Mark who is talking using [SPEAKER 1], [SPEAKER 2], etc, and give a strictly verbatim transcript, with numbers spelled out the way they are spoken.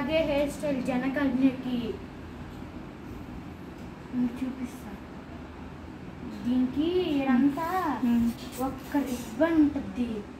[SPEAKER 1] ఇలాగే hair style జనకన్యకి చూపిస్తా. దీనికి ఇదంతా ఒక్క రిబ్బన్ ఉంటుంది,